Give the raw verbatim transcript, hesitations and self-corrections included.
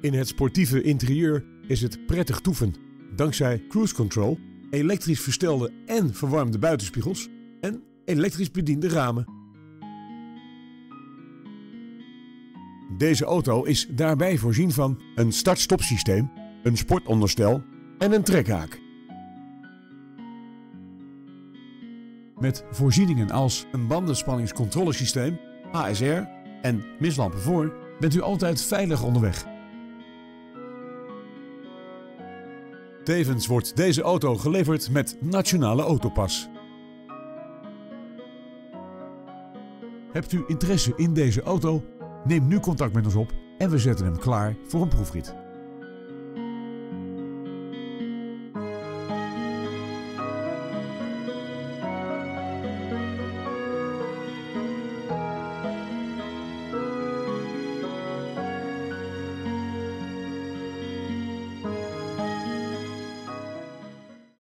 In het sportieve interieur is het prettig toeven. Dankzij cruise control, elektrisch verstelde en verwarmde buitenspiegels en elektrisch bediende ramen. Deze auto is daarbij voorzien van een start-stop systeem, een sportonderstel en een trekhaak. Met voorzieningen als een bandenspanningscontrolesysteem, H S R en mislampen voor bent u altijd veilig onderweg. Tevens wordt deze auto geleverd met Nationale Autopas. Hebt u interesse in deze auto? Neem nu contact met ons op en we zetten hem klaar voor een proefrit.